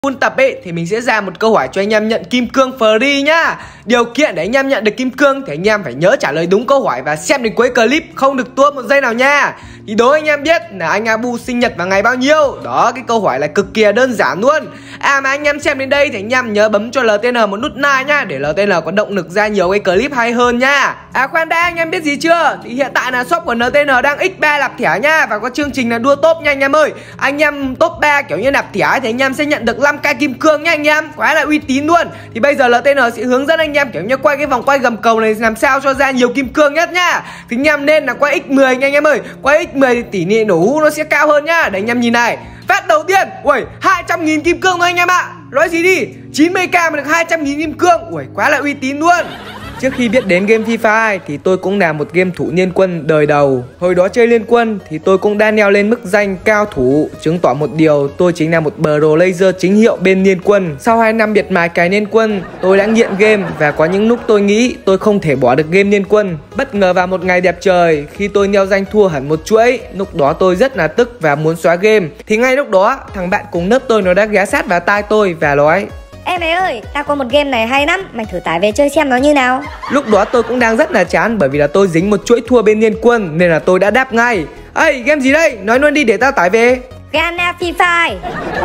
Full tập ấy thì mình sẽ ra một câu hỏi cho anh em nhận kim cương free nhá. Điều kiện để anh em nhận được kim cương thì anh em phải nhớ trả lời đúng câu hỏi và xem đến cuối clip, không được tua một giây nào nha. Thì đố anh em biết là anh Abu sinh nhật vào ngày bao nhiêu. Đó, cái câu hỏi là cực kỳ đơn giản luôn. Mà anh em xem đến đây thì anh em nhớ bấm cho LTN một nút like nhá, để LTN có động lực ra nhiều cái clip hay hơn nha. Khoan đã, anh em biết gì chưa? Thì hiện tại là shop của LTN đang x3 nạp thẻ nha, và có chương trình là đua top nha anh em ơi. Anh em top 3 kiểu như nạp thẻ thì anh em sẽ nhận được 5k kim cương nha anh em, quá là uy tín luôn. Thì bây giờ LTN sẽ hướng dẫn anh em kiểu như quay cái vòng quay gầm cầu này làm sao cho ra nhiều kim cương nhất nhá. Thì anh em nên là quay x10 nha anh em ơi. Quay x10 thì tỷ lệ nổ hũ nó sẽ cao hơn nhá. Để anh em nhìn này. Phát đầu tiên, ui 200.000 kim cương thôi anh em ạ. Nói gì đi, 90k mà được 200.000 kim cương, ui quá là uy tín luôn. Trước khi biết đến game FIFA thì tôi cũng là một game thủ liên quân đời đầu. Hồi đó chơi liên quân thì tôi cũng đã leo lên mức danh cao thủ, chứng tỏ một điều tôi chính là một Pro Laser chính hiệu bên liên quân. Sau 2 năm miệt mài cài liên quân, tôi đã nghiện game và có những lúc tôi nghĩ tôi không thể bỏ được game liên quân. Bất ngờ vào một ngày đẹp trời, khi tôi leo danh thua hẳn một chuỗi, lúc đó tôi rất là tức và muốn xóa game. Thì ngay lúc đó, thằng bạn cùng lớp tôi nó đã ghé sát vào tai tôi và nói: Ê mày ơi, tao có một game này hay lắm, mày thử tải về chơi xem nó như nào. Lúc đó tôi cũng đang rất là chán, bởi vì là tôi dính một chuỗi thua bên liên quân, nên là tôi đã đáp ngay: ê, game gì đây? Nói luôn đi để tao tải về. Ghana Free Fire.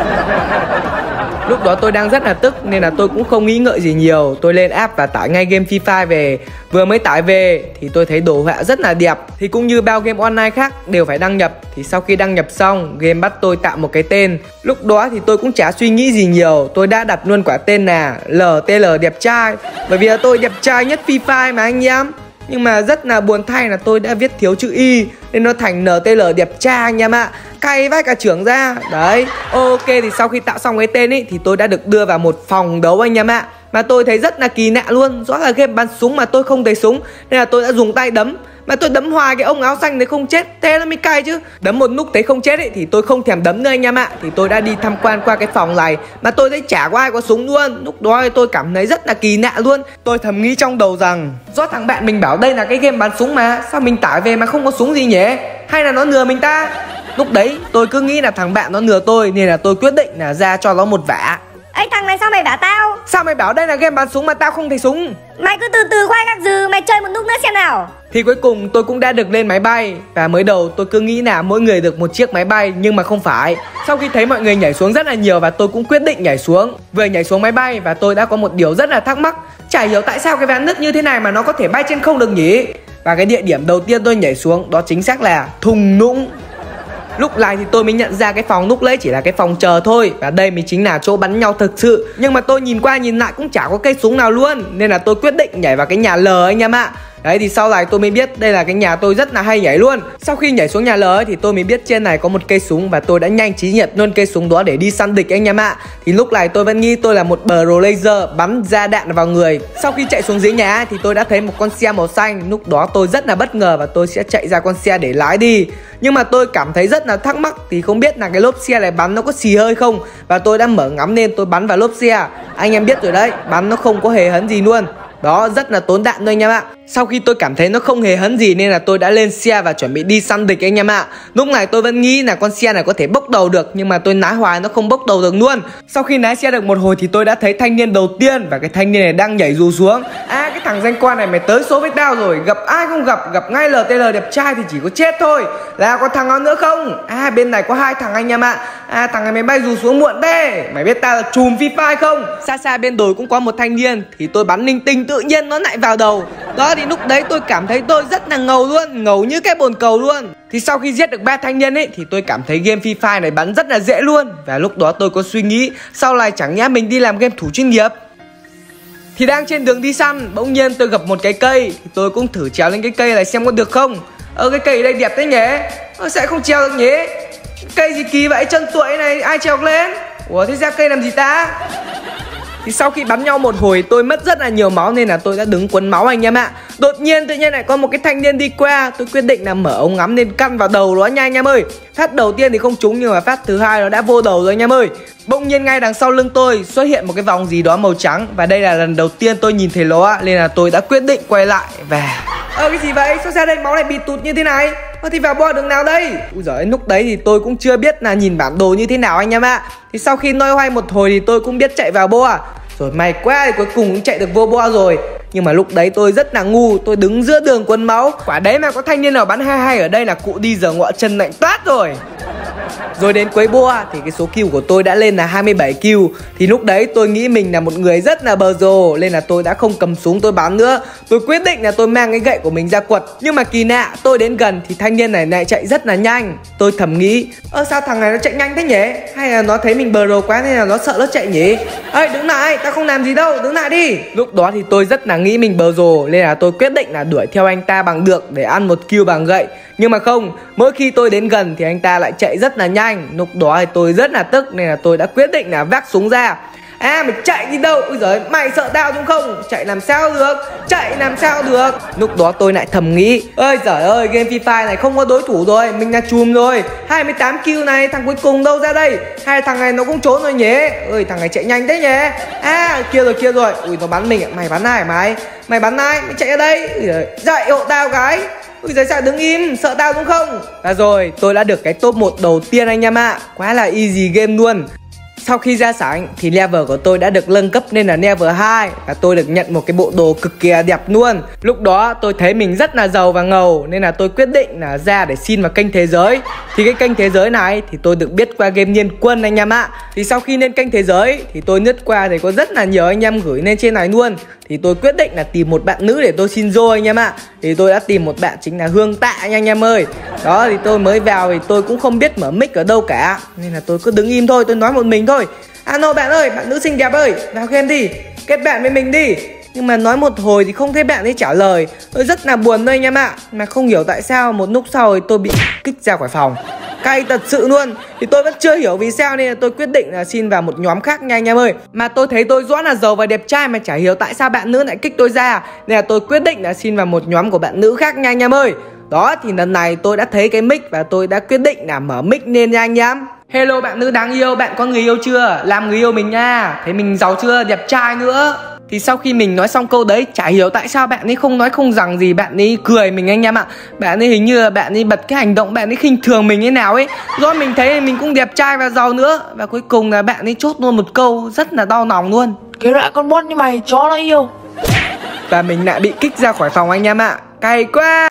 Lúc đó tôi đang rất là tức nên là tôi cũng không nghĩ ngợi gì nhiều. Tôi lên app và tải ngay game FIFA về. Vừa mới tải về thì tôi thấy đồ họa rất là đẹp. Thì cũng như bao game online khác đều phải đăng nhập. Thì sau khi đăng nhập xong, game bắt tôi tạo một cái tên. Lúc đó thì tôi cũng chả suy nghĩ gì nhiều, tôi đã đặt luôn quả tên là LTL đẹp trai. Bởi vì là tôi đẹp trai nhất FIFA mà anh em. Nhưng mà rất là buồn thay là tôi đã viết thiếu chữ Y nên nó thành NTL đẹp trai anh em ạ. Cay vãi cả trưởng ra. Đấy, ok, thì sau khi tạo xong cái tên ấy thì tôi đã được đưa vào một phòng đấu anh em ạ. Mà tôi thấy rất là kỳ lạ luôn. Rõ là game bắn súng mà tôi không thấy súng, nên là tôi đã dùng tay đấm. Mà tôi đấm hoài cái ông áo xanh đấy không chết, thế nó mới cay chứ. Đấm một lúc thấy không chết ấy thì tôi không thèm đấm nữa anh em ạ. Thì tôi đã đi tham quan qua cái phòng này mà tôi thấy chả có ai có súng luôn. Lúc đó thì tôi cảm thấy rất là kỳ lạ luôn. Tôi thầm nghĩ trong đầu rằng do thằng bạn mình bảo đây là cái game bắn súng mà, sao mình tải về mà không có súng gì nhỉ? Hay là nó lừa mình ta? Lúc đấy tôi cứ nghĩ là thằng bạn nó lừa tôi, nên là tôi quyết định là ra cho nó một vả. Ê thằng này sao mày bảo tao? Sao mày bảo đây là game bắn súng mà tao không thấy súng? Mày cứ từ từ khoai các dừ, mày chơi một lúc nữa xem nào. Thì cuối cùng tôi cũng đã được lên máy bay. Và mới đầu tôi cứ nghĩ là mỗi người được một chiếc máy bay, nhưng mà không phải. Sau khi thấy mọi người nhảy xuống rất là nhiều và tôi cũng quyết định nhảy xuống. Vừa nhảy xuống máy bay và tôi đã có một điều rất là thắc mắc. Chả hiểu tại sao cái ván nứt như thế này mà nó có thể bay trên không được nhỉ? Và cái địa điểm đầu tiên tôi nhảy xuống đó chính xác là thung lũng. Lúc này thì tôi mới nhận ra cái phòng lúc nãy chỉ là cái phòng chờ thôi, và đây mới chính là chỗ bắn nhau thực sự. Nhưng mà tôi nhìn qua nhìn lại cũng chả có cây súng nào luôn, nên là tôi quyết định nhảy vào cái nhà L anh em ạ. Đấy, thì sau này tôi mới biết đây là cái nhà tôi rất là hay nhảy luôn. Sau khi nhảy xuống nhà L ấy, thì tôi mới biết trên này có một cây súng, và tôi đã nhanh trí nhặt luôn cây súng đó để đi săn địch anh em ạ. Thì lúc này tôi vẫn nghĩ tôi là một Pro Laser bắn ra đạn vào người. Sau khi chạy xuống dưới nhà thì tôi đã thấy một con xe màu xanh. Lúc đó tôi rất là bất ngờ và tôi sẽ chạy ra con xe để lái đi. Nhưng mà tôi cảm thấy rất là thắc mắc, thì không biết là cái lốp xe này bắn nó có xì hơi không. Và tôi đã mở ngắm lên, tôi bắn vào lốp xe. Anh em biết rồi đấy, bắn nó không có hề hấn gì luôn. Đó, rất là tốn đạn thôi anh em ạ. Sau khi tôi cảm thấy nó không hề hấn gì nên là tôi đã lên xe và chuẩn bị đi săn địch anh em ạ. Lúc này tôi vẫn nghĩ là con xe này có thể bốc đầu được, nhưng mà tôi lái hoài nó không bốc đầu được luôn. Sau khi lái xe được một hồi thì tôi đã thấy thanh niên đầu tiên, và cái thanh niên này đang nhảy dù xuống. Cái thằng danh quan này mày tới số với tao rồi, gặp ai không gặp ngay LTL đẹp trai thì chỉ có chết thôi. Là có thằng nào nữa không? Bên này có 2 thằng anh em ạ. Thằng này mày bay dù xuống muộn thế, mày biết tao là chùm FIFA không? Xa xa bên đồi cũng có một thanh niên, thì tôi bắn linh tinh tự nhiên nó lại vào đầu. Đó, thì lúc đấy tôi cảm thấy tôi rất là ngầu luôn, ngầu như cái bồn cầu luôn. Thì sau khi giết được 3 thanh niên ấy thì tôi cảm thấy game FIFA này bắn rất là dễ luôn. Và lúc đó tôi có suy nghĩ sau này chẳng nhẽ mình đi làm game thủ chuyên nghiệp. Thì đang trên đường đi săn, bỗng nhiên tôi gặp một cái cây, thì tôi cũng thử trèo lên cái cây này xem có được không. Cái cây đây đẹp thế nhỉ? Sẽ không trèo được nhỉ? Cây gì kỳ vậy, chân tuội này ai trèo lên? Ủa, thế ra cây làm gì ta? Thì sau khi bắn nhau một hồi tôi mất rất là nhiều máu, nên là tôi đã đứng quấn máu anh em ạ. Đột nhiên tự nhiên lại có một cái thanh niên đi qua, tôi quyết định là mở ống ngắm lên căn vào đầu nó nha anh em ơi. Phát đầu tiên thì không trúng, nhưng mà phát thứ hai nó đã vô đầu rồi anh em ơi. Bỗng nhiên ngay đằng sau lưng tôi xuất hiện một cái vòng gì đó màu trắng, và đây là lần đầu tiên tôi nhìn thấy nó, nên là tôi đã quyết định quay lại và Cái gì vậy? Sao ra đây máu lại bị tụt như thế này? Thì vào bo đường nào đây? Ui giời, lúc đấy thì tôi cũng chưa biết là nhìn bản đồ như thế nào anh em ạ. Thì sau khi loay hoay một hồi thì tôi cũng biết chạy vào bo. Rồi may quá thì cuối cùng cũng chạy được vô bo rồi. Nhưng mà lúc đấy tôi rất là ngu, tôi đứng giữa đường quấn máu. Quả đấy mà có thanh niên nào bắn 22 ở đây là cụ đi giờ ngọ chân lạnh toát rồi. Rồi đến cuối boa thì cái số kill của tôi đã lên là 27 kill. Thì lúc đấy tôi nghĩ mình là một người rất là bờ rồ, nên là tôi đã không cầm súng tôi bắn nữa. Tôi quyết định là tôi mang cái gậy của mình ra quật. Nhưng mà kỳ lạ, tôi đến gần thì thanh niên này lại chạy rất là nhanh. Tôi thầm nghĩ, sao thằng này nó chạy nhanh thế nhỉ? Hay là nó thấy mình bờ rồ quá nên là nó sợ nó chạy nhỉ? Ê đứng lại, tao không làm gì đâu, đứng lại đi. Lúc đó thì tôi rất là nghĩ mình bờ rồ, nên là tôi quyết định là đuổi theo anh ta bằng được để ăn một kill bằng gậy. Nhưng mà không, mỗi khi tôi đến gần thì anh ta lại chạy rất là nhanh. Lúc đó thì tôi rất là tức nên là tôi đã quyết định là vác súng ra. Mày chạy đi đâu? Ui giời, mày sợ tao đúng không? Chạy làm sao được? Chạy làm sao được? Lúc đó tôi lại thầm nghĩ, ơi giời ơi, game Free Fire này không có đối thủ rồi, mình là chùm rồi. 28 kill này, thằng cuối cùng đâu ra đây? Hai thằng này nó cũng trốn rồi nhỉ? Ơi thằng này chạy nhanh thế nhỉ? Kia rồi. Ui nó bắn mình, mày bắn ai mày? Mày bắn ai? Mày chạy ra đây. Dậy hộ tao cái. Ui giời sao đứng im, sợ tao đúng không? Và rồi, tôi đã được cái top 1 đầu tiên anh em ạ. Quá là easy game luôn. Sau khi ra sảnh thì level của tôi đã được nâng cấp lên là level 2 và tôi được nhận một cái bộ đồ cực kỳ đẹp luôn. Lúc đó tôi thấy mình rất là giàu và ngầu nên là tôi quyết định là ra để xin vào kênh thế giới. Thì cái kênh thế giới này thì tôi được biết qua game Liên Quân anh em ạ. Thì sau khi lên kênh thế giới thì tôi lướt qua thì có rất là nhiều anh em gửi lên trên này luôn. Thì tôi quyết định là tìm một bạn nữ để tôi xin vô anh em ạ. Thì tôi đã tìm một bạn chính là Hương Tạ anh em ơi. Đó thì tôi mới vào thì tôi cũng không biết mở mic ở đâu cả, nên là tôi cứ đứng im thôi, tôi nói một mình thôi. Alo bạn ơi, bạn nữ xinh đẹp ơi, vào game đi, kết bạn với mình đi. Nhưng mà nói một hồi thì không thấy bạn ấy trả lời. Tôi rất là buồn thôi anh em ạ. Mà không hiểu tại sao một lúc sau thì tôi bị kích ra khỏi phòng. Cay thật sự luôn. Thì tôi vẫn chưa hiểu vì sao nên là tôi quyết định là xin vào một nhóm khác nha anh em ơi. Mà tôi thấy tôi rõ là giàu và đẹp trai mà chả hiểu tại sao bạn nữ lại kích tôi ra. Nên là tôi quyết định là xin vào một nhóm của bạn nữ khác nha anh em ơi. Đó thì lần này tôi đã thấy cái mic và tôi đã quyết định là mở mic lên nha anh em. Hello bạn nữ đáng yêu, bạn có người yêu chưa? Làm người yêu mình nha. Thấy mình giàu chưa? Đẹp trai nữa. Thì sau khi mình nói xong câu đấy, chả hiểu tại sao bạn ấy không nói không rằng gì, bạn ấy cười mình anh em ạ. Bạn ấy hình như là bạn ấy bật cái hành động bạn ấy khinh thường mình thế nào ấy. Do mình thấy mình cũng đẹp trai và giàu nữa. Và cuối cùng là bạn ấy chốt luôn một câu rất là đau lòng luôn. Cái loại con bon như mày chó nó yêu. Và mình lại bị kích ra khỏi phòng anh em ạ. Cay quá.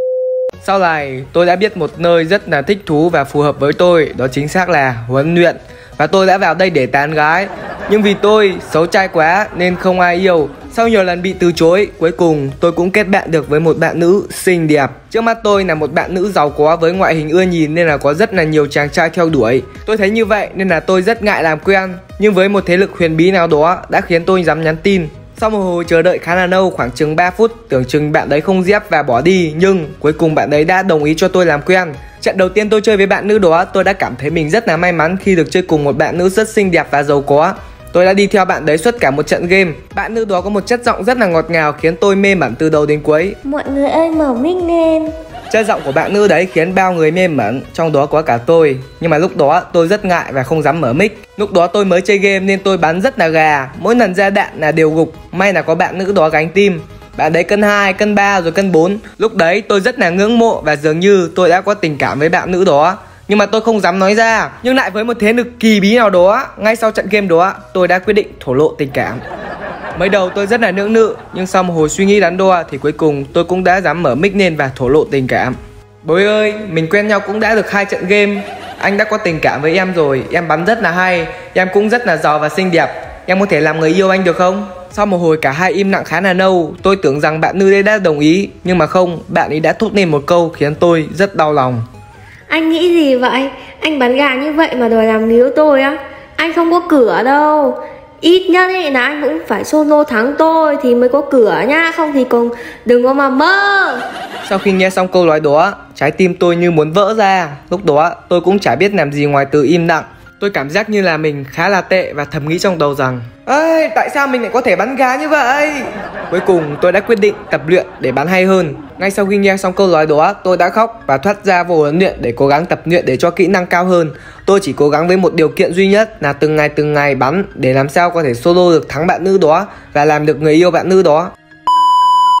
Sau này tôi đã biết một nơi rất là thích thú và phù hợp với tôi, đó chính xác là huấn luyện. Và tôi đã vào đây để tán gái. Nhưng vì tôi xấu trai quá nên không ai yêu. Sau nhiều lần bị từ chối, cuối cùng tôi cũng kết bạn được với một bạn nữ xinh đẹp. Trước mắt tôi là một bạn nữ giàu có với ngoại hình ưa nhìn nên là có rất là nhiều chàng trai theo đuổi. Tôi thấy như vậy nên là tôi rất ngại làm quen. Nhưng với một thế lực huyền bí nào đó đã khiến tôi dám nhắn tin. Sau một hồi chờ đợi khá là lâu, khoảng chừng 3 phút, tưởng chừng bạn đấy không dép và bỏ đi. Nhưng cuối cùng bạn đấy đã đồng ý cho tôi làm quen. Trận đầu tiên tôi chơi với bạn nữ đó, tôi đã cảm thấy mình rất là may mắn khi được chơi cùng một bạn nữ rất xinh đẹp và giàu có. Tôi đã đi theo bạn đấy suốt cả một trận game. Bạn nữ đó có một chất giọng rất là ngọt ngào khiến tôi mê mẩn từ đầu đến cuối. Mọi người ơi mở mic lên. Chất giọng của bạn nữ đấy khiến bao người mê mẩn, trong đó có cả tôi. Nhưng mà lúc đó tôi rất ngại và không dám mở mic. Lúc đó tôi mới chơi game nên tôi bắn rất là gà. Mỗi lần ra đạn là đều gục. May là có bạn nữ đó gánh team. Bạn đấy cân 2, cân 3 rồi cân 4. Lúc đấy tôi rất là ngưỡng mộ và dường như tôi đã có tình cảm với bạn nữ đó. Nhưng mà tôi không dám nói ra. Nhưng lại với một thế lực kỳ bí nào đó, ngay sau trận game đó, tôi đã quyết định thổ lộ tình cảm. Mới đầu tôi rất là lưỡng lự, nhưng sau một hồi suy nghĩ đắn đo thì cuối cùng tôi cũng đã dám mở mic lên và thổ lộ tình cảm. Bối ơi, mình quen nhau cũng đã được 2 trận game. Anh đã có tình cảm với em rồi, em bắn rất là hay, em cũng rất là giàu và xinh đẹp. Em có thể làm người yêu anh được không? Sau một hồi cả hai im lặng khá là lâu, tôi tưởng rằng bạn nữ đấy đã đồng ý. Nhưng mà không, bạn ấy đã thốt lên một câu khiến tôi rất đau lòng. Anh nghĩ gì vậy? Anh bắn gà như vậy mà đòi làm người yêu tôi á? Anh không có cửa đâu. Ít nhất ấy là anh cũng phải solo thắng tôi thì mới có cửa nhá. Không thì còn đừng có mà mơ. Sau khi nghe xong câu nói đó, trái tim tôi như muốn vỡ ra. Lúc đó tôi cũng chả biết làm gì ngoài từ im lặng. Tôi cảm giác như là mình khá là tệ và thầm nghĩ trong đầu rằng ơi, tại sao mình lại có thể bắn gà như vậy? Cuối cùng tôi đã quyết định tập luyện để bắn hay hơn. Ngay sau khi nghe xong câu nói đó, tôi đã khóc và thoát ra vô huấn luyện để cố gắng tập luyện để cho kỹ năng cao hơn. Tôi chỉ cố gắng với một điều kiện duy nhất là từng ngày bắn để làm sao có thể solo được thắng bạn nữ đó và làm được người yêu bạn nữ đó.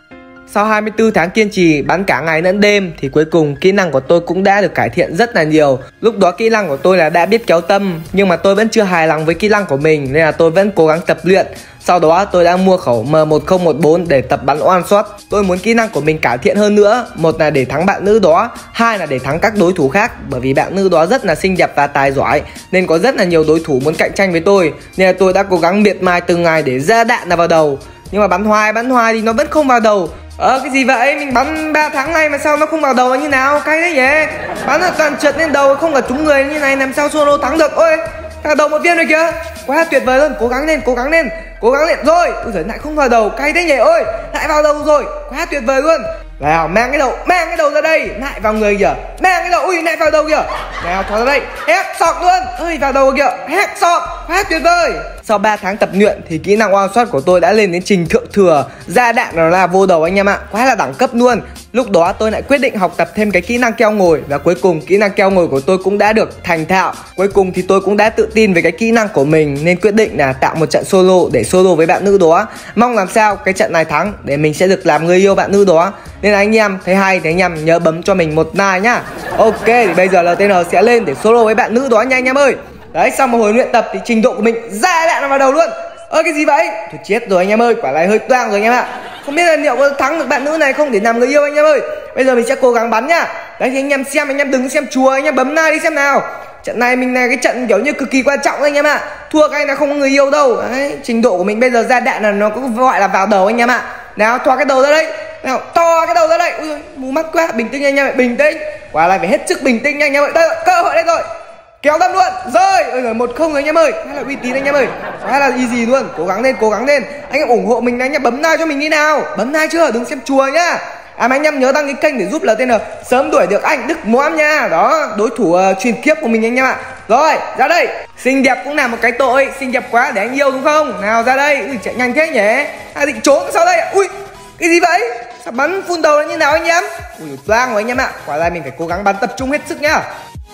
Sau 24 tháng kiên trì bắn cả ngày lẫn đêm thì cuối cùng kỹ năng của tôi cũng đã được cải thiện rất là nhiều. Lúc đó kỹ năng của tôi là đã biết kéo tâm, nhưng mà tôi vẫn chưa hài lòng với kỹ năng của mình nên là tôi vẫn cố gắng tập luyện. Sau đó tôi đã mua khẩu M1014 để tập bắn one shot. Tôi muốn kỹ năng của mình cải thiện hơn nữa. Một là để thắng bạn nữ đó, hai là để thắng các đối thủ khác. Bởi vì bạn nữ đó rất là xinh đẹp và tài giỏi nên có rất là nhiều đối thủ muốn cạnh tranh với tôi. Nên là tôi đã cố gắng miệt mài từng ngày để ra đạn vào đầu. Nhưng mà bắn hoài thì nó vẫn không vào đầu. Cái gì vậy? Mình bắn 3 tháng nay mà sao nó không vào đầu như nào? Cay đấy nhỉ? Bắn là toàn trượt lên đầu, không cả trúng người như này làm sao solo thắng được. Ôi, vào đầu một viên rồi kìa. Quá tuyệt vời luôn, cố gắng lên. Cố gắng lên rồi. Ôi giời, lại không vào đầu, cay đấy nhỉ. Ôi, lại vào đầu rồi. Quá tuyệt vời luôn. Nào, mang cái đầu ra đây. Lại vào người kìa. Mang cái đầu, ui lại vào đầu kìa. Nào, thò ra đây. Hét sọt luôn. Ơi, vào đầu kìa. Hét sọt. Quá tuyệt vời. Sau 3 tháng tập luyện thì kỹ năng one shot của tôi đã lên đến trình thượng thừa, ra đạn nó là vô đầu anh em ạ, quá là đẳng cấp luôn. Lúc đó tôi lại quyết định học tập thêm cái kỹ năng keo ngồi và cuối cùng kỹ năng keo ngồi của tôi cũng đã được thành thạo. Cuối cùng thì tôi cũng đã tự tin về cái kỹ năng của mình nên quyết định là tạo một trận solo để solo với bạn nữ đó. Mong làm sao cái trận này thắng để mình sẽ được làm người yêu bạn nữ đó. Nên là anh em thấy hay thì anh em nhớ bấm cho mình một like nhá. Ok, thì bây giờ LTN sẽ lên để solo với bạn nữ đó nha anh em ơi. Đấy, sau một hồi luyện tập thì trình độ của mình ra đạn vào đầu luôn. Cái gì vậy? Thôi chết rồi anh em ơi, quả này hơi toang rồi anh em ạ. Không biết là liệu có thắng được bạn nữ này không để làm người yêu anh em ơi. Bây giờ mình sẽ cố gắng bắn nhá. Đấy thì anh em xem, anh em đừng xem chùa, anh em bấm like đi xem nào. Trận này mình là cái trận kiểu như cực kỳ quan trọng anh em ạ. Thua cái là không có người yêu đâu. Đấy, trình độ của mình bây giờ ra đạn là nó cũng gọi là vào đầu anh em ạ. Nào, thoa cái đầu ra đây. Nào, to cái đầu ra đây. Ui giời, mù mắt quá, bình tĩnh anh em ạ, bình tĩnh. Quả này phải hết sức bình tĩnh nha anh em ơi. Đây, cơ hội đây rồi. Kéo đâm luôn, rồi, ôi giời, 1-0 anh em ơi, khá là uy tín anh em ơi, khá là easy luôn, cố gắng lên, anh em ủng hộ mình, anh em bấm like cho mình đi nào, bấm like chưa, đừng xem chùa nhá, mà anh em nhớ đăng ký kênh để giúp LTN sớm đuổi được anh Đức Moam nha, đó, đối thủ truyền kiếp của mình anh em ạ, rồi, ra đây, xinh đẹp cũng là một cái tội, xinh đẹp quá để anh yêu đúng không, nào ra đây, ui chạy nhanh thế nhỉ, định trốn sau đây, ui, cái gì vậy, sao bắn phun đầu là như nào anh em, ui toang rồi anh em ạ, quả này mình phải cố gắng bắn tập trung hết sức nhá.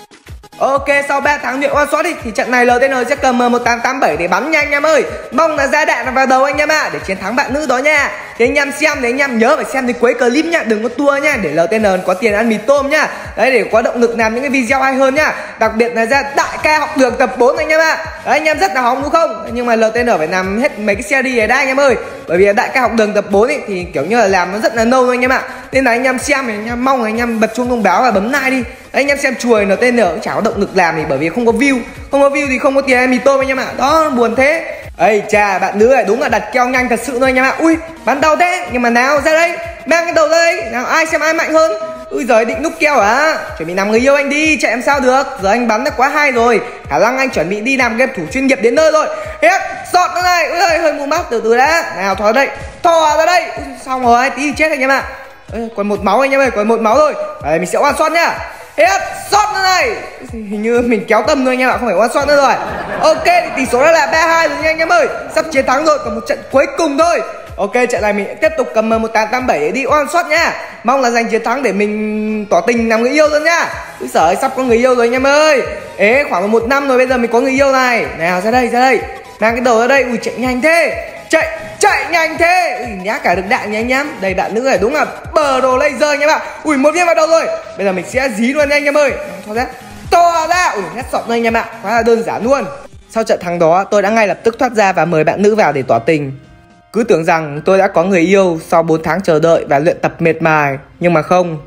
Ok, sau 3 tháng luyện one shot thì trận này LTN sẽ cầm M1887 để bắn nha anh em ơi. Mong là ra đạn vào đầu anh em ạ, để chiến thắng bạn nữ đó nha. Thì anh em xem thì anh em nhớ phải xem đến cuối clip nhá, đừng có tua nhá, để LTN có tiền ăn mì tôm nhá. Đấy, để có động lực làm những cái video hay hơn nhá. Đặc biệt là ra đại ca học đường tập 4 anh em ạ. Đấy, anh em rất là hóng đúng không? Nhưng mà LTN phải làm hết mấy cái series này đã anh em ơi. Bởi vì đại ca học đường tập 4 ấy, thì kiểu như là làm nó rất là lâu thôi anh em ạ. Nên là anh em xem thì anh em mong là anh em bật chuông thông báo và bấm like đi. Đấy, anh em xem chùi LTN cũng chả có động lực làm thì bởi vì không có view thì không có tiền ăn mì tôm anh em ạ. Đó, buồn thế. Ây chà, bạn nữ này đúng là đặt keo nhanh thật sự thôi anh em ạ. Ui, bắn đau thế, nhưng mà nào ra đây, mang cái đầu ra đây, nào ai xem ai mạnh hơn. Ui giời, định núp keo à? Chuẩn bị làm người yêu anh đi, chạy làm sao được. Giờ anh bắn đã quá hay rồi, khả năng anh chuẩn bị đi làm game thủ chuyên nghiệp đến nơi rồi. Hết, sọt nó này, ui giời, hơi mù mắt, từ từ đã. Nào thò ra đây, ui, xong rồi, tí chết anh em ạ. Còn 1 máu anh em ơi, còn 1 máu thôi. Đấy, mình sẽ one shot nhá. Hết, shot nữa này. Hình như mình kéo tâm thôi anh em ạ, không phải one shot nữa rồi. Ok, thì tỷ số là 3-2 rồi nha anh em ơi. Sắp chiến thắng rồi, còn một trận cuối cùng thôi. Ok, trận này mình tiếp tục cầm M1887 để đi one shot nhá. Mong là giành chiến thắng để mình tỏ tình làm người yêu rồi nhá. Úi giời ơi, sắp có người yêu rồi anh em ơi. Ế, khoảng 1 năm rồi bây giờ mình có người yêu này. Nào ra đây, mang cái đầu ra đây. Ui chạy nhanh thế, chạy nhanh thế. Ui, nhá cả được đạn nha anh em. Đây đạn nữ này đúng là bờ đồ laser anh em ạ. Ui 1 viên vào đầu rồi. Bây giờ mình sẽ dí luôn nha anh em ơi. Cho ra to ra. Ui hết sọt thôi anh em ạ, quá là đơn giản luôn. Sau trận thắng đó tôi đã ngay lập tức thoát ra và mời bạn nữ vào để tỏ tình. Cứ tưởng rằng tôi đã có người yêu sau 4 tháng chờ đợi và luyện tập mệt mài, nhưng mà không.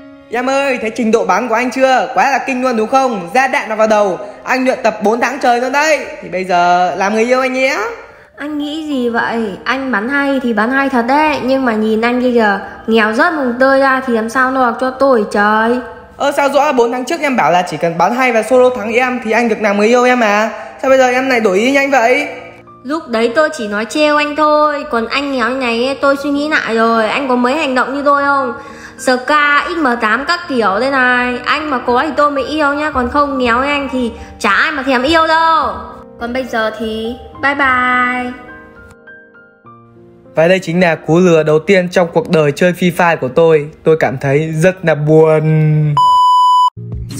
Em ơi, thấy trình độ bắn của anh chưa? Quá là kinh luôn đúng không? Ra đạn vào đầu, anh luyện tập 4 tháng trời luôn đấy. Thì bây giờ làm người yêu anh nhé. Anh nghĩ gì vậy? Anh bắn hay thì bắn hay thật đấy, nhưng mà nhìn anh bây giờ nghèo rớt mùng tơi ra thì làm sao lo được cho tôi trời. Sao rõ 4 tháng trước em bảo là chỉ cần bắn hay và solo thắng em thì anh được làm người yêu em mà. Sao bây giờ em lại đổi ý nhanh vậy? Lúc đấy tôi chỉ nói trêu anh thôi, còn anh nghèo như này tôi suy nghĩ lại rồi. Anh có mấy hành động như tôi không? SK, XM8 các kiểu đây này. Anh mà có thì tôi mới yêu nhá, còn không nghèo như anh thì chả ai mà thèm yêu đâu. Còn bây giờ thì bye bye. Và đây chính là cú lừa đầu tiên trong cuộc đời chơi Free Fire của tôi. Tôi cảm thấy rất là buồn.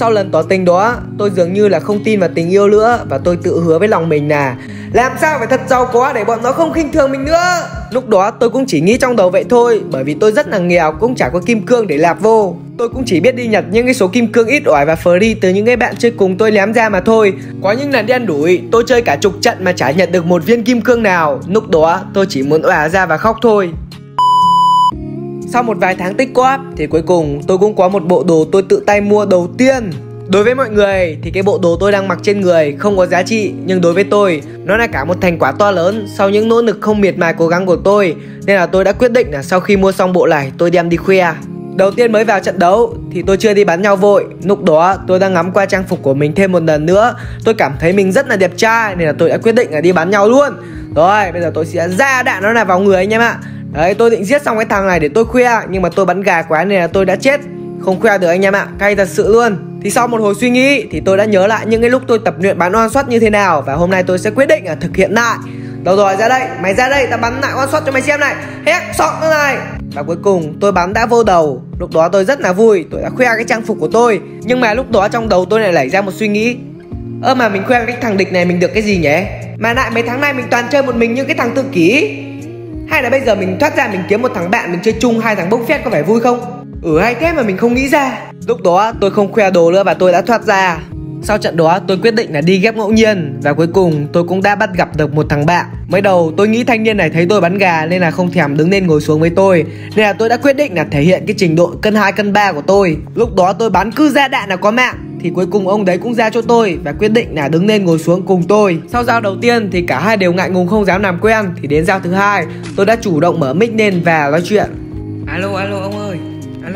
Sau lần tỏ tình đó, tôi dường như là không tin vào tình yêu nữa. Và tôi tự hứa với lòng mình là làm sao phải thật giàu có để bọn nó không khinh thường mình nữa. Lúc đó tôi cũng chỉ nghĩ trong đầu vậy thôi, bởi vì tôi rất là nghèo, cũng chả có kim cương để nạp vô. Tôi cũng chỉ biết đi nhặt những cái số kim cương ít ỏi và free từ những cái bạn chơi cùng tôi ném ra mà thôi. Có những lần đen đủi, tôi chơi cả chục trận mà chả nhận được một viên kim cương nào. Lúc đó tôi chỉ muốn òa ra và khóc thôi. Sau một vài tháng tích góp thì cuối cùng tôi cũng có một bộ đồ tôi tự tay mua đầu tiên. Đối với mọi người thì cái bộ đồ tôi đang mặc trên người không có giá trị, nhưng đối với tôi nó là cả một thành quả to lớn sau những nỗ lực không miệt mài cố gắng của tôi. Nên là tôi đã quyết định là sau khi mua xong bộ này tôi đem đi khoe. Đầu tiên mới vào trận đấu thì tôi chưa đi bắn nhau vội. Lúc đó tôi đang ngắm qua trang phục của mình thêm một lần nữa. Tôi cảm thấy mình rất là đẹp trai nên là tôi đã quyết định là đi bắn nhau luôn. Rồi bây giờ tôi sẽ ra đạn nó là vào người anh em ạ. Đấy, tôi định giết xong cái thằng này để tôi khoe, nhưng mà tôi bắn gà quá nên là tôi đã chết. Không khoe được anh em ạ, cay thật sự luôn. Thì sau một hồi suy nghĩ thì tôi đã nhớ lại những cái lúc tôi tập luyện bắn one shot như thế nào. Và hôm nay tôi sẽ quyết định là thực hiện lại. Đâu rồi, ra đây, mày ra đây, tao bắn lại one shot cho mày xem này. Hét sọt nữa này. Và cuối cùng tôi bắn đã vô đầu. Lúc đó tôi rất là vui, tôi đã khoe cái trang phục của tôi. Nhưng mà lúc đó trong đầu tôi lại nảy ra một suy nghĩ. Mà mình khoe cái thằng địch này mình được cái gì nhỉ? Mà lại mấy tháng nay mình toàn chơi một mình như cái thằng tự kỷ. Hay là bây giờ mình thoát ra mình kiếm một thằng bạn mình chơi chung, hai thằng bốc phét có phải vui không? Hay thế mà mình không nghĩ ra. Lúc đó tôi không khoe đồ nữa và tôi đã thoát ra. Sau trận đó tôi quyết định là đi ghép ngẫu nhiên. Và cuối cùng tôi cũng đã bắt gặp được một thằng bạn. Mới đầu tôi nghĩ thanh niên này thấy tôi bắn gà nên là không thèm đứng lên ngồi xuống với tôi. Nên là tôi đã quyết định là thể hiện cái trình độ cân 2 cân 3 của tôi. Lúc đó tôi bắn cứ ra đạn là có mạng. Thì cuối cùng ông đấy cũng ra cho tôi và quyết định là đứng lên ngồi xuống cùng tôi. Sau giao đầu tiên thì cả hai đều ngại ngùng không dám làm quen. Thì đến giao thứ hai tôi đã chủ động mở mic lên và nói chuyện. Alo ông ơi. Alo.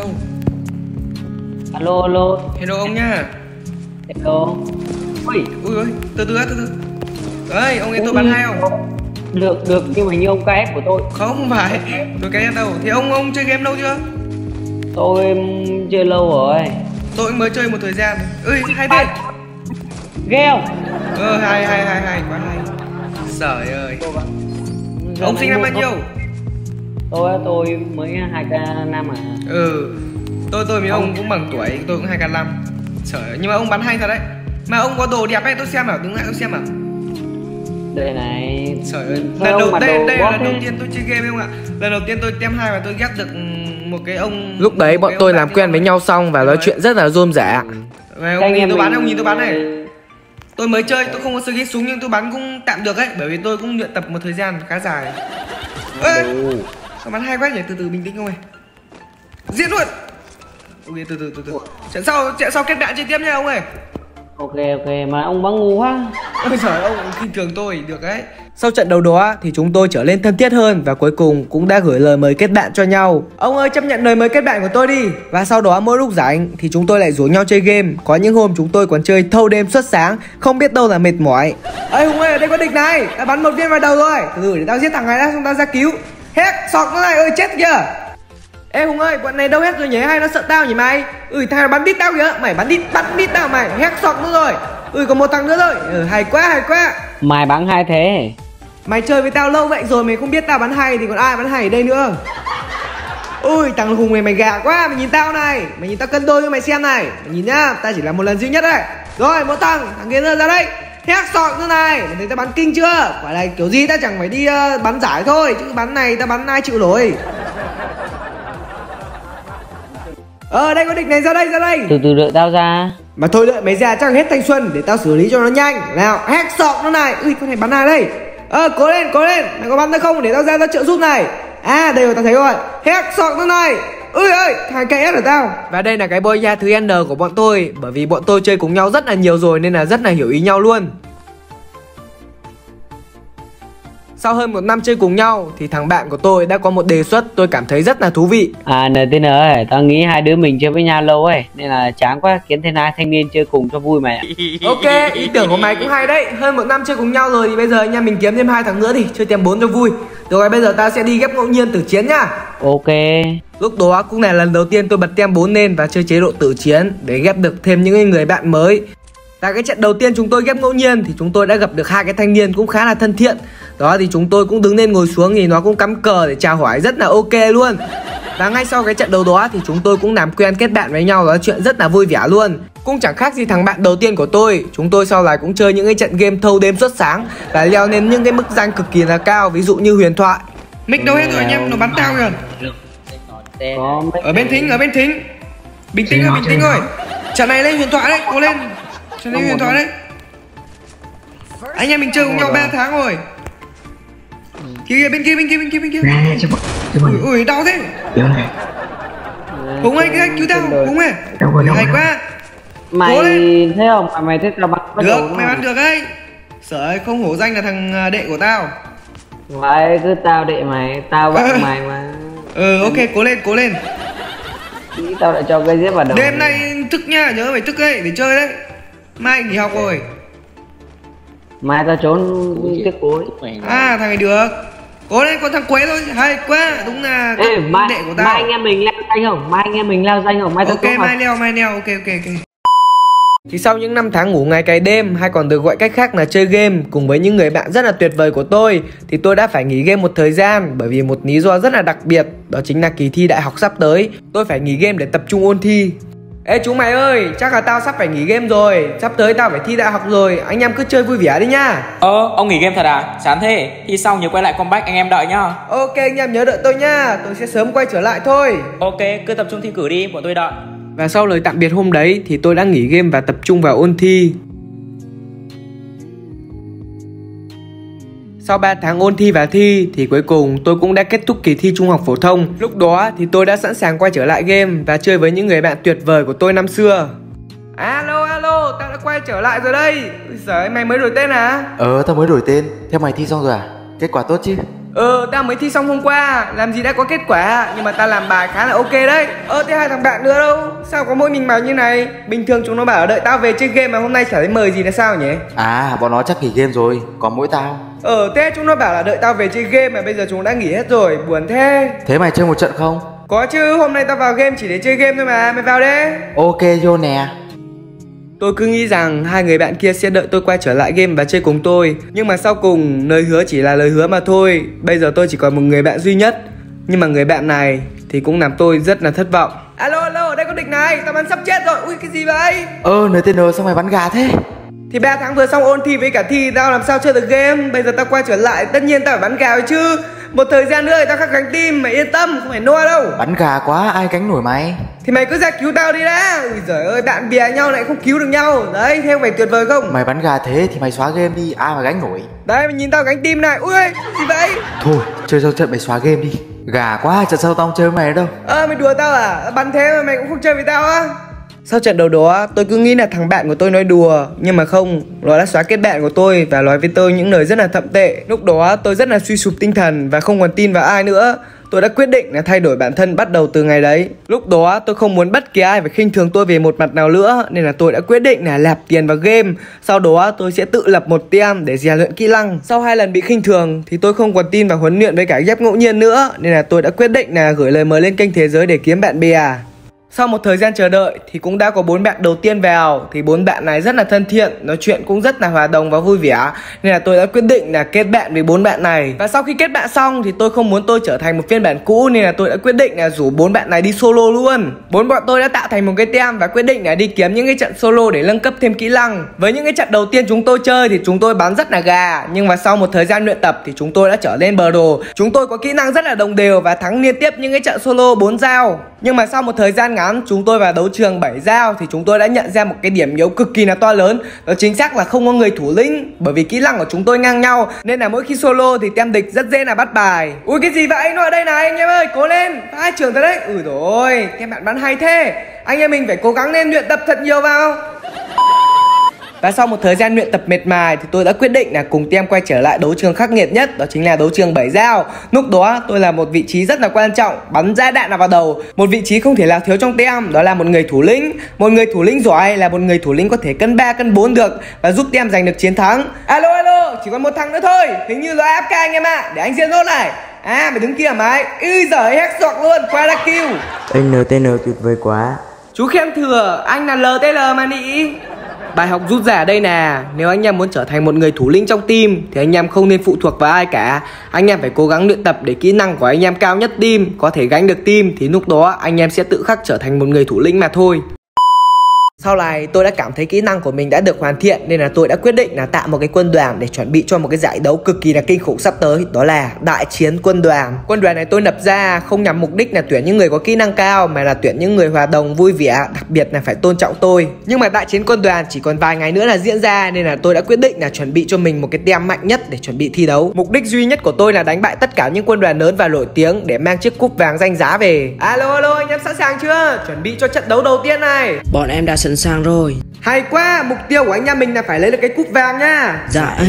Hello ông nhá. Hello. Ui từ từ. Đấy, ông nghe tôi bắn hay không? Được nhưng mà như ông KS của tôi. Không phải, tôi KS đâu. Thì ông chơi game lâu chưa? Tôi chơi lâu rồi. Tôi mới chơi một thời gian. Hay thế. Ghê không? Hay, quá hay. Trời ơi. Ông sinh năm bao nhiêu? Tôi mới 2k5 à. Tôi với ông cũng bằng tuổi, tôi cũng 2k5. Trời ơi, nhưng mà ông bắn hay thật đấy. Mà ông có đồ đẹp ấy, tôi xem nào, đứng lại tôi xem nào. Đây này. Trời ơi, đây là lần đầu tiên tôi chơi game không ạ? Lần đầu tiên tôi tem 2 và tôi ghép được một cái ông. Lúc đấy bọn tôi làm quen với nhau xong và nói chuyện rất là rôm rả. Ông nhìn tôi bắn này. Tôi mới chơi, tôi không có sử súng nhưng tôi bắn cũng tạm được ấy, bởi vì tôi cũng luyện tập một thời gian khá dài. Sao bắn hay quá nhỉ, từ từ bình tĩnh không ơi. Giết luôn. Từ từ. Trận sau kết đạn chơi tiếp nha ông ơi. Ok, mà ông bắn ngu quá. Ôi trời, ông khinh thường tôi, được đấy. Sau trận đấu đó thì chúng tôi trở nên thân thiết hơn và cuối cùng cũng đã gửi lời mời kết bạn cho nhau. Ông ơi chấp nhận lời mời kết bạn của tôi đi. Và sau đó mỗi lúc rảnh thì chúng tôi lại rủ nhau chơi game. Có những hôm chúng tôi còn chơi thâu đêm suốt sáng, không biết đâu là mệt mỏi. Hùng ơi, ở đây có địch này, đã bắn một viên vào đầu rồi. Từ từ để tao giết thằng này đã, xong tao ra cứu. Hét sọt nó này, chết kìa. Hùng ơi, bọn này đâu hết rồi nhỉ, hay nó sợ tao nhỉ mày? Thằng này bắn đít tao kìa, mày bắn đít tao mày, hét sọt nữa rồi. Còn một thằng nữa rồi. Hay quá. Mày bắn hay thế? Mày chơi với tao lâu vậy rồi mày không biết tao bắn hay thì còn ai bắn hay ở đây nữa. Thằng Hùng này mày gà quá, mày nhìn tao này, mày nhìn tao cân đôi cho mày xem này. Mày nhìn nhá, tao chỉ làm một lần duy nhất đây. Rồi, một thằng kia nữa ra đây. Hét sọt nữa này, mày thấy tao bắn kinh chưa? Quả này kiểu gì tao chẳng phải đi bắn giải thôi, chứ bắn này tao bắn ai chịu nổi. Đây có địch này, ra đây. Từ từ đợi tao ra. Mà thôi đợi mày ra chắc hết thanh xuân để tao xử lý cho nó nhanh. Nào, hét sọt nó này. Con này bắn ai đây? Cố lên. Mày có bắn nó không để tao ra trợ giúp này. Đây rồi, tao thấy rồi. Hét sọt nó này. Thằng KS ở tao. Và đây là cái boy nha thứ N của bọn tôi. Bởi vì bọn tôi chơi cùng nhau rất là nhiều rồi nên là rất là hiểu ý nhau luôn. Sau hơn 1 năm chơi cùng nhau thì thằng bạn của tôi đã có một đề xuất tôi cảm thấy rất là thú vị. NTN ơi, tao nghĩ hai đứa mình chơi với nhau lâu ấy nên là chán quá, kiếm thêm 2 thanh niên chơi cùng cho vui mày ạ. Ok, ý tưởng của mày cũng hay đấy. Hơn 1 năm chơi cùng nhau rồi thì bây giờ nha mình kiếm thêm 2 thằng nữa thì chơi tem 4 cho vui. Rồi bây giờ tao sẽ đi ghép ngẫu nhiên tử chiến nhá. Ok. Lúc đó cũng là lần đầu tiên tôi bật tem 4 lên và chơi chế độ tử chiến để ghép được thêm những người bạn mới. Tại cái trận đầu tiên chúng tôi ghép ngẫu nhiên thì chúng tôi đã gặp được 2 cái thanh niên cũng khá là thân thiện. Đó thì chúng tôi cũng đứng lên ngồi xuống thì nó cũng cắm cờ để chào hỏi rất là ok luôn. Và ngay sau cái trận đấu đó thì chúng tôi cũng làm quen kết bạn với nhau, đó là chuyện rất là vui vẻ luôn. Cũng chẳng khác gì thằng bạn đầu tiên của tôi. Chúng tôi sau này cũng chơi những cái trận game thâu đêm suốt sáng và leo lên những cái mức rank cực kỳ là cao, ví dụ như huyền thoại. Mic đâu hết rồi anh em, nó bắn tao kìa. Ở bên thính, ở bên thính. Bình tĩnh thôi. Trận này lên huyền thoại đấy, cố lên. Trận này huyền thoại đấy. Anh em mình chơi cùng nhau 3 tháng rồi. Kìa bên kia. Ui đau thế. Hùng ơi, cái cứu tao, Hùng ơi. Hay quá. Mày thấy không? Mày thấy tao bắn được, mày bắn được ấy. Sợ ơi, không hổ danh là thằng đệ của tao. Vậy cứ tao đệ mày, tao bạn mày mà. Ok, cố lên. Tao đã cho cái giết vào đầu. Đêm nay thức nha, nhớ phải thức đấy, để chơi đấy. Mai nghỉ học rồi. Mai tao trốn tiết cuối. À, thằng này được. Cố lên, con thằng Quế thôi, hay quá, đúng là đệ của tao. Mai anh em mình leo danh không? Mai ok, mai leo, ok. Thì sau những năm tháng ngủ ngày cày đêm, hay còn được gọi cách khác là chơi game cùng với những người bạn rất là tuyệt vời của tôi, thì tôi đã phải nghỉ game một thời gian bởi vì một lý do rất là đặc biệt, đó chính là kỳ thi đại học sắp tới. Tôi phải nghỉ game để tập trung ôn thi. Ê chúng mày ơi, chắc là tao sắp phải nghỉ game rồi, sắp tới tao phải thi đại học rồi, anh em cứ chơi vui vẻ đi nha. Ông nghỉ game thật à? Chán thế. Thi xong nhớ quay lại comeback, anh em đợi nhá. Ok, anh em nhớ đợi tôi nha, tôi sẽ sớm quay trở lại thôi. Ok, cứ tập trung thi cử đi, bọn tôi đợi. Và sau lời tạm biệt hôm đấy thì tôi đã nghỉ game và tập trung vào ôn thi. Sau 3 tháng ôn thi và thi thì cuối cùng tôi cũng đã kết thúc kỳ thi trung học phổ thông. Lúc đó thì tôi đã sẵn sàng quay trở lại game và chơi với những người bạn tuyệt vời của tôi năm xưa. Alo, tao đã quay trở lại rồi đây. Ôi giời, mày mới đổi tên à? Tao mới đổi tên. Theo mày thi xong rồi à? Kết quả tốt chứ? Tao mới thi xong hôm qua, làm gì đã có kết quả, nhưng mà tao làm bài khá là ok đấy. Thế hai thằng bạn nữa đâu? Sao có mỗi mình mày như này? Bình thường chúng nó bảo đợi tao về chơi game mà hôm nay chả thấy mời gì là sao nhỉ? À, bọn nó chắc nghỉ game rồi, còn mỗi tao. Thế chúng nó bảo là đợi tao về chơi game mà bây giờ chúng đã nghỉ hết rồi, buồn thế. Thế mày chơi một trận không? Có chứ, hôm nay tao vào game chỉ để chơi game thôi mà, mày vào đấy. Ok, vô nè. Tôi cứ nghĩ rằng hai người bạn kia sẽ đợi tôi quay trở lại game và chơi cùng tôi, nhưng mà sau cùng lời hứa chỉ là lời hứa mà thôi. Bây giờ tôi chỉ còn một người bạn duy nhất, nhưng mà người bạn này thì cũng làm tôi rất là thất vọng. Alo, ở đây có địch này, tao bắn sắp chết rồi. Ui, cái gì vậy? NTN sao mày bắn gà thế? Thì 3 tháng vừa xong ôn thi với cả thi, tao làm sao chơi được game. Bây giờ tao quay trở lại, tất nhiên tao phải bắn gà rồi chứ. Một thời gian nữa thì tao khắc gánh team, mày yên tâm, không phải no đâu. Bắn gà quá, ai gánh nổi mày? Thì mày cứ ra cứu tao đi đã. Ui giời ơi, bạn bè nhau lại không cứu được nhau. Đấy, thế không phải tuyệt vời không? Mày bắn gà thế thì mày xóa game đi, ai mà gánh nổi. Đấy, mày nhìn tao gánh team này. Ui, gì vậy? Thôi, chơi sau trận mày xóa game đi. Gà quá, trận sau tao không chơi với mày đâu. Mày đùa tao à? Bắn thế mà mày cũng không chơi với tao á? Sau trận đấu đó, tôi cứ nghĩ là thằng bạn của tôi nói đùa, nhưng mà không, nó đã xóa kết bạn của tôi và nói với tôi những lời rất là thậm tệ. Lúc đó tôi rất là suy sụp tinh thần và không còn tin vào ai nữa. Tôi đã quyết định là thay đổi bản thân bắt đầu từ ngày đấy. Lúc đó tôi không muốn bất kỳ ai phải khinh thường tôi về một mặt nào nữa, nên là tôi đã quyết định là nạp tiền vào game. Sau đó tôi sẽ tự lập một team để rèn luyện kỹ năng. Sau 2 lần bị khinh thường thì tôi không còn tin vào huấn luyện với cả ghép ngẫu nhiên nữa, nên là tôi đã quyết định là gửi lời mời lên kênh thế giới để kiếm bạn bè. Sau một thời gian chờ đợi thì cũng đã có 4 bạn đầu tiên vào. Thì 4 bạn này rất là thân thiện, nói chuyện cũng rất là hòa đồng và vui vẻ, nên là tôi đã quyết định là kết bạn với 4 bạn này. Và sau khi kết bạn xong thì tôi không muốn tôi trở thành một phiên bản cũ, nên là tôi đã quyết định là rủ 4 bạn này đi solo luôn. 4 bọn tôi đã tạo thành một cái team và quyết định là đi kiếm những cái trận solo để nâng cấp thêm kỹ năng. Với những cái trận đầu tiên chúng tôi chơi thì chúng tôi bắn rất là gà, nhưng mà sau một thời gian luyện tập thì chúng tôi đã trở lên bờ đồ. Chúng tôi có kỹ năng rất là đồng đều và thắng liên tiếp những cái trận solo 4 round. Nhưng mà sau một thời gian ngắn chúng tôi vào đấu trường 7 round thì chúng tôi đã nhận ra một cái điểm yếu cực kỳ là to lớn. Đó chính xác là không có người thủ lĩnh, bởi vì kỹ năng của chúng tôi ngang nhau, nên là mỗi khi solo thì team địch rất dễ là bắt bài. Ui cái gì vậy, nó ở đây này anh em ơi, cố lên, hai trường tới đấy. Rồi, các bạn bắn hay thế. Anh em mình phải cố gắng lên luyện tập thật nhiều vào. Và sau một thời gian luyện tập mệt mài thì tôi đã quyết định là cùng team quay trở lại đấu trường khắc nghiệt nhất, đó chính là đấu trường 7 round. Lúc đó tôi là một vị trí rất là quan trọng, bắn ra đạn vào đầu. Một vị trí không thể nào thiếu trong team, đó là một người thủ lĩnh. Một người thủ lĩnh giỏi là một người thủ lĩnh có thể cân 3 cân 4 được và giúp team giành được chiến thắng. Alo, chỉ còn một thằng nữa thôi, hình như là AFK anh em ạ. Để anh diễn nốt này. Mày đứng kia mày. Ui giời, head giọt luôn, qua đã kill. Anh NTN tuyệt vời quá. Chú khen thừa, anh là LTL mà nị. Bài học rút ra ở đây nè, nếu anh em muốn trở thành một người thủ lĩnh trong team thì anh em không nên phụ thuộc vào ai cả. Anh em phải cố gắng luyện tập để kỹ năng của anh em cao nhất team, có thể gánh được team thì lúc đó anh em sẽ tự khắc trở thành một người thủ lĩnh mà thôi. Sau này tôi đã cảm thấy kỹ năng của mình đã được hoàn thiện nên là tôi đã quyết định là tạo một cái quân đoàn để chuẩn bị cho một cái giải đấu cực kỳ là kinh khủng sắp tới, đó là đại chiến quân đoàn. Quân đoàn này tôi lập ra không nhằm mục đích là tuyển những người có kỹ năng cao mà là tuyển những người hòa đồng vui vẻ, đặc biệt là phải tôn trọng tôi. Nhưng mà đại chiến quân đoàn chỉ còn vài ngày nữa là diễn ra nên là tôi đã quyết định là chuẩn bị cho mình một cái tem mạnh nhất để chuẩn bị thi đấu. Mục đích duy nhất của tôi là đánh bại tất cả những quân đoàn lớn và nổi tiếng để mang chiếc cúp vàng danh giá về. Alo anh em sẵn sàng chưa? Chuẩn bị cho trận đấu đầu tiên này. Bọn em đã sẵn sàng rồi. Hay quá, mục tiêu của anh em mình là phải lấy được cái cúp vàng nha. Dạ anh.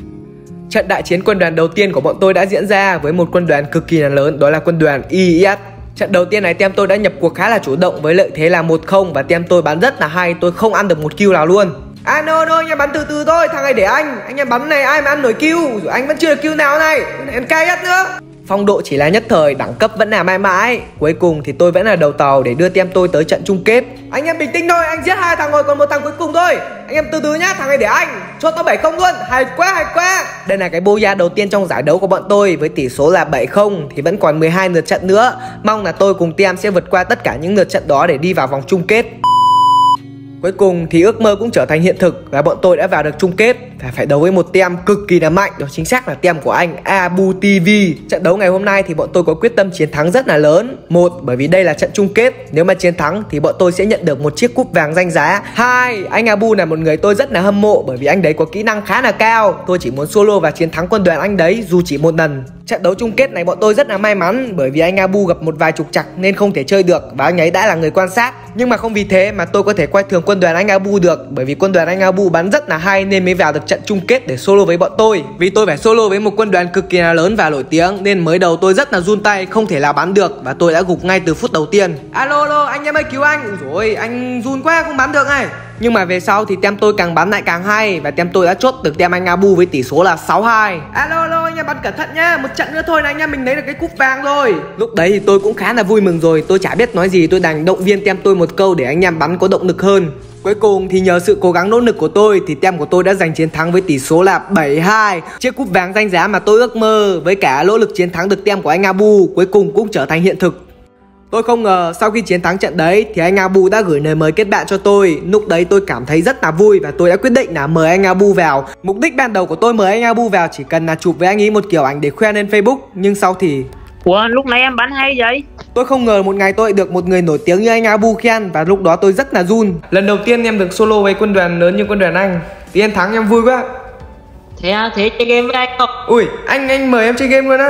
Trận đại chiến quân đoàn đầu tiên của bọn tôi đã diễn ra với một quân đoàn cực kỳ là lớn, đó là quân đoàn IS. Trận đầu tiên này team tôi đã nhập cuộc khá là chủ động với lợi thế là 1-0 và team tôi bắn rất là hay, tôi không ăn được một kill nào luôn. No, anh em bắn từ từ thôi, thằng này để anh em bắn này ai mà ăn nổi kill, rồi anh vẫn chưa được kill nào này, em cay hết nữa. Phong độ chỉ là nhất thời, đẳng cấp vẫn là mãi mãi. Cuối cùng thì tôi vẫn là đầu tàu để đưa team tôi tới trận chung kết. Anh em bình tĩnh thôi, anh giết 2 thằng rồi, còn 1 thằng cuối cùng thôi. Anh em từ từ nhá, thằng này để anh. Cho tao 7-0 luôn, hay quá. Đây là cái booyah đầu tiên trong giải đấu của bọn tôi. Với tỷ số là 7-0 thì vẫn còn 12 lượt trận nữa. Mong là tôi cùng team sẽ vượt qua tất cả những lượt trận đó để đi vào vòng chung kết. Cuối cùng thì ước mơ cũng trở thành hiện thực và bọn tôi đã vào được chung kết và phải đấu với một team cực kỳ là mạnh, đó chính xác là team của anh Abu TV. Trận đấu ngày hôm nay thì bọn tôi có quyết tâm chiến thắng rất là lớn. Một, bởi vì đây là trận chung kết, nếu mà chiến thắng thì bọn tôi sẽ nhận được một chiếc cúp vàng danh giá. Hai, anh Abu là một người tôi rất là hâm mộ bởi vì anh đấy có kỹ năng khá là cao. Tôi chỉ muốn solo và chiến thắng quân đoàn anh đấy dù chỉ một lần. Trận đấu chung kết này bọn tôi rất là may mắn bởi vì anh Abu gặp một vài trục trặc nên không thể chơi được và anh ấy đã là người quan sát. Nhưng mà không vì thế mà tôi có thể coi thường quân đoàn anh Abu được, bởi vì quân đoàn anh Abu bắn rất là hay nên mới vào được trận chung kết để solo với bọn tôi. Vì tôi phải solo với một quân đoàn cực kỳ là lớn và nổi tiếng nên mới đầu tôi rất là run tay, không thể nào bắn được và tôi đã gục ngay từ phút đầu tiên. Alo anh em ơi cứu anh. Ui dồi ôi, anh run quá không bắn được này. Nhưng mà về sau thì team tôi càng bắn lại càng hay và team tôi đã chốt được team anh Abu với tỷ số là 6-2. Alo anh em bắn cẩn thận nhá, một trận nữa thôi là anh em mình lấy được cái cúp vàng rồi. Lúc đấy thì tôi cũng khá là vui mừng rồi, tôi chả biết nói gì, tôi đành động viên team tôi một câu để anh em bắn có động lực hơn. Cuối cùng thì nhờ sự cố gắng nỗ lực của tôi thì team của tôi đã giành chiến thắng với tỷ số là 7-2. Chiếc cúp vàng danh giá mà tôi ước mơ với cả nỗ lực chiến thắng được team của anh Abu cuối cùng cũng trở thành hiện thực. Tôi không ngờ sau khi chiến thắng trận đấy thì anh Abu đã gửi lời mời kết bạn cho tôi. Lúc đấy tôi cảm thấy rất là vui và tôi đã quyết định là mời anh Abu vào. Mục đích ban đầu của tôi mời anh Abu vào chỉ cần là chụp với anh ấy một kiểu ảnh để khoe lên Facebook. Nhưng sau thì... Ủa lúc nãy em bắn hay vậy? Tôi không ngờ một ngày tôi được một người nổi tiếng như anh Abu khen và lúc đó tôi rất là run. Lần đầu tiên em được solo với quân đoàn lớn như quân đoàn anh thì em thắng em vui quá. Thế à, thế chơi game với anh không? Ui, anh mời em chơi game luôn á?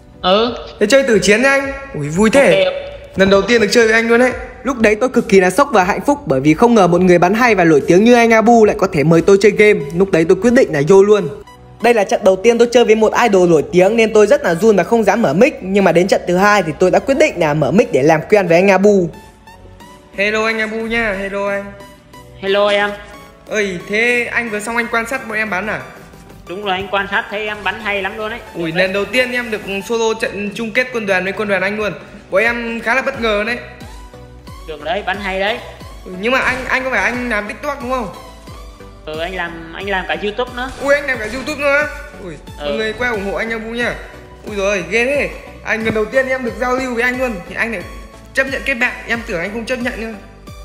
Ừ. Thế chơi tử chiến nha anh. Ui vui thế. Okay. Lần đầu tiên được chơi với anh luôn đấy. Lúc đấy tôi cực kỳ là sốc và hạnh phúc bởi vì không ngờ một người bắn hay và nổi tiếng như anh Abu lại có thể mời tôi chơi game. Lúc đấy tôi quyết định là vô luôn. Đây là trận đầu tiên tôi chơi với một idol nổi tiếng nên tôi rất là run và không dám mở mic. Nhưng mà đến trận thứ hai thì tôi đã quyết định là mở mic để làm quen với anh Abu. Hello anh Abu nha, hello anh. Hello em. Ơi, thế anh vừa xong anh quan sát bọn em bắn à? Đúng rồi, anh quan sát thấy em bắn hay lắm luôn đấy. Ui, lần đầu tiên em được solo trận chung kết quân đoàn với quân đoàn anh luôn. Bọn em khá là bất ngờ đấy. Được đấy, bắn hay đấy. Nhưng mà anh có phải anh làm TikTok đúng không? Ừ, anh làm cả YouTube nữa. Ui, anh làm cả YouTube nữa á? Ui, mọi người qua ủng hộ anh Abu nha. Ui rồi, ghê thế. Anh lần đầu tiên em được giao lưu với anh luôn thì anh lại chấp nhận kết bạn, em tưởng anh không chấp nhận nữa.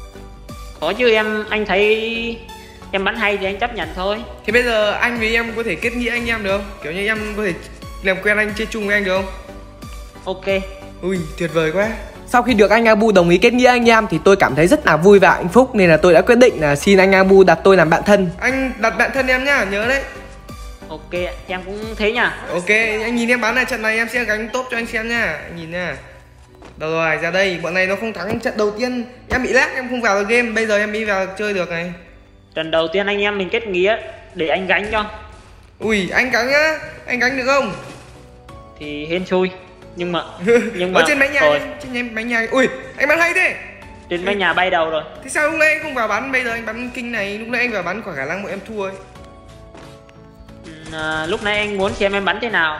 Có chứ anh thấy em bắn hay thì anh chấp nhận thôi. Thế bây giờ anh với em có thể kết nghĩa anh em được không? Kiểu như em có thể làm quen anh chơi chung với anh được không? Ok. Ui, tuyệt vời quá. Sau khi được anh Abu đồng ý kết nghĩa anh em thì tôi cảm thấy rất là vui và hạnh phúc nên là tôi đã quyết định là xin anh Abu đặt tôi làm bạn thân. Anh đặt bạn thân em nhá, nhớ đấy. Ok, em cũng thế nhá. Ok, anh nhìn em bắn này, trận này em sẽ gánh top cho anh xem nha. Anh nhìn nha. Đâu rồi, ra đây, bọn này nó không thắng trận đầu tiên. Em bị lag, em không vào được game, bây giờ em đi vào chơi được này. Trận đầu tiên anh em mình kết nghĩa để anh gánh cho. Ui, anh gánh á, anh gánh được không? Thì hên xui. Nhưng mà ở trên mái nhà, trên mái nhà. Ui, anh bắn hay thế. Trên mái nhà bay đầu rồi. Thế sao lúc nãy anh không vào bắn, bây giờ anh bắn kinh này, lúc nãy anh vào bắn có khả năng bọn em thua ấy. Lúc nãy anh muốn xem em bắn thế nào.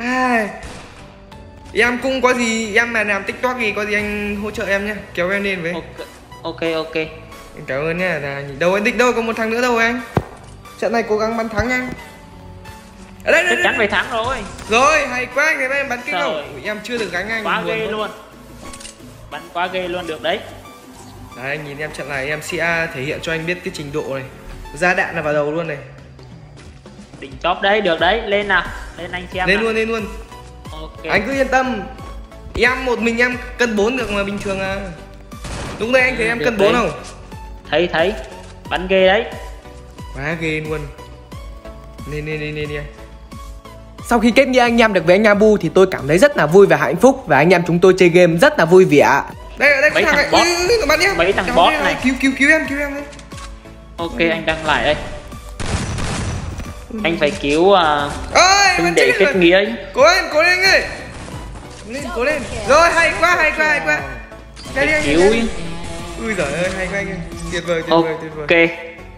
Em cũng có gì, em mà làm TikTok thì có gì anh hỗ trợ em nhé, kéo em lên với. Ok. Em cảm ơn nha. Đâu anh địch đâu, có một thằng nữa đâu anh. Trận này cố gắng bắn thắng anh. Ở đây, Chắc chắn phải thắng rồi. Rồi, hay quá anh, em bắn kinh Trời. không? Ui, em chưa được gánh anh. Quá ghê luôn. Bắn quá ghê luôn được đấy. Đấy, anh nhìn em trận này em sẽ thể hiện cho anh biết cái trình độ này. Ra đạn là vào đầu luôn này. Đỉnh top đấy, được đấy, lên nào. Lên anh xem. Lên nào. luôn, lên luôn. Ok. Anh cứ yên tâm. Em một mình em cân 4 được mà bình thường à. Đúng đây anh thấy em Được cân 4 đấy. không? Thấy. Bắn ghê đấy. Quá ghê luôn. Lên đi anh. Sau khi kết nghĩa anh em được với anh Abu thì tôi cảm thấy rất là vui và hạnh phúc. Và anh em chúng tôi chơi game rất là vui vẻ. Đây Mấy có thằng này. bot. Nó bắn em. Mấy thằng Cháu bot đây này. Cứu em đấy. Ok, anh đăng lại đây. Anh phải cứu Ôi, huynh vẫn đệ chết kết rồi. nghĩa ấy. Cố lên anh ơi. Cố lên. Rồi, hay quá. Cái đi anh. Cứu ấy. Ui giời ơi, hay quá anh ơi. Tuyệt vời. Ok.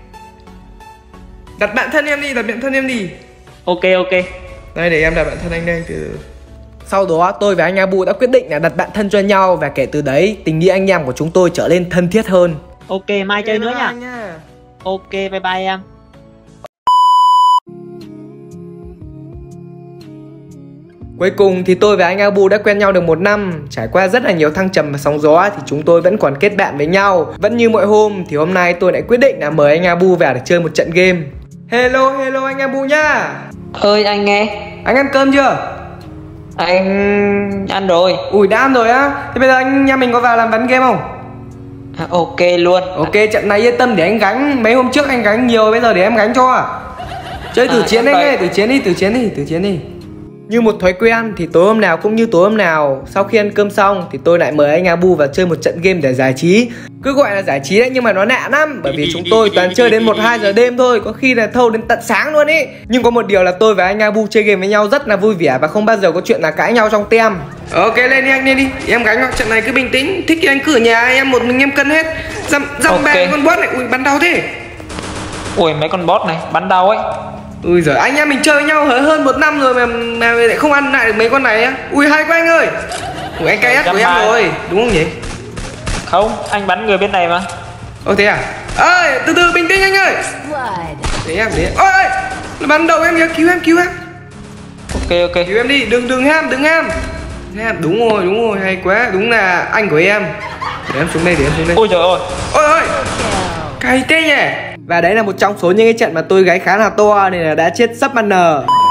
Đặt bạn thân em đi. Ok. Đây để em đặt bạn thân anh đây. Sau đó tôi và anh Abu đã quyết định là đặt bạn thân cho nhau. Và kể từ đấy tình nghĩa anh em của chúng tôi trở nên thân thiết hơn. Ok, mai chơi nữa nha. nha. Ok, bye bye em. Cuối cùng thì tôi và anh Abu đã quen nhau được 1 năm. Trải qua rất là nhiều thăng trầm và sóng gió thì chúng tôi vẫn còn kết bạn với nhau. Vẫn như mọi hôm thì hôm nay tôi lại quyết định là mời anh Abu về để chơi một trận game. Hello anh Abu nha. Ơi anh nghe. Anh ăn cơm chưa? Anh ăn rồi. Ui đã ăn rồi á. Thế bây giờ anh nhà mình có vào làm ván game không? Ok luôn. Ok, trận này yên tâm để anh gánh. Mấy hôm trước anh gánh nhiều, bây giờ để em gánh cho. Chơi thử chiến anh ơi, thử chiến đi. Như một thói quen thì tối hôm nào cũng như tối hôm nào, sau khi ăn cơm xong thì tôi lại mời anh Abu vào chơi một trận game để giải trí. Cứ gọi là giải trí đấy nhưng mà nó nạ lắm, bởi vì chúng tôi toàn chơi đến 1-2 giờ đêm thôi, có khi là thâu đến tận sáng luôn ý. Nhưng có một điều là tôi và anh Abu chơi game với nhau rất là vui vẻ và không bao giờ có chuyện là cãi nhau trong tem. Ok, lên đi anh, lên đi. Em gánh vào trận này cứ bình tĩnh, thích thì anh cứ ở nhà, em một mình em cân hết. Dăm ba con boss này, ui bắn đau thế. Ui mấy con boss này bắn đau ấy. Ui giời, anh em mình chơi với nhau hơn 1 năm rồi mà lại không ăn lại được mấy con này á. Ui hay quá anh ơi. Ui anh cay của em rồi, đúng không nhỉ? Không, anh bắn người bên này mà. Ồ thế à? Ơi, từ từ bình tĩnh anh ơi. Để em. Ôi, nó bắn đầu em kìa, cứu em. Ok. Cứu em đi, đừng ham. Đúng rồi, hay quá, đúng là anh của em. Để em xuống đây. Ôi trời ơi. Ôi, cay thế nhỉ. Và đấy là một trong số những cái trận mà tôi gáy khá là to nên là đã chết sub banner.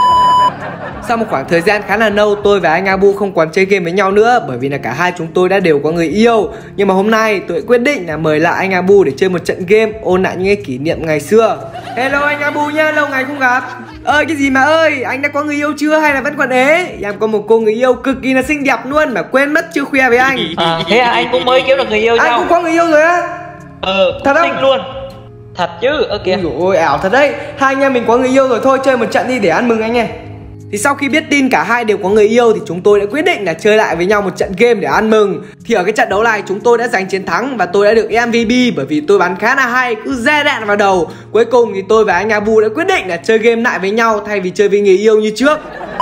Sau một khoảng thời gian khá là lâu, tôi và anh Abu không còn chơi game với nhau nữa, bởi vì là cả hai chúng tôi đã đều có người yêu. Nhưng mà hôm nay tôi quyết định là mời lại anh Abu để chơi một trận game, ôn lại những cái kỷ niệm ngày xưa. Hello anh Abu nha, lâu ngày không gặp. Ơi cái gì mà ơi, anh đã có người yêu chưa hay là vẫn còn ế? Em có một cô người yêu cực kỳ là xinh đẹp luôn mà quên mất chưa khoe với anh. Thế à, anh cũng mới kiếm được người yêu sao? Anh cũng có người yêu rồi á? Thật không? Xinh luôn. Thật chứ, kìa. Ôi ảo thật đấy. Hai anh em mình có người yêu rồi, thôi chơi một trận đi để ăn mừng anh nghe. Thì sau khi biết tin cả hai đều có người yêu thì chúng tôi đã quyết định là chơi lại với nhau một trận game để ăn mừng. Thì ở cái trận đấu này chúng tôi đã giành chiến thắng và tôi đã được MVP bởi vì tôi bắn khá là hay, cứ re đạn vào đầu. Cuối cùng thì tôi và anh Abu đã quyết định là chơi game lại với nhau thay vì chơi với người yêu như trước.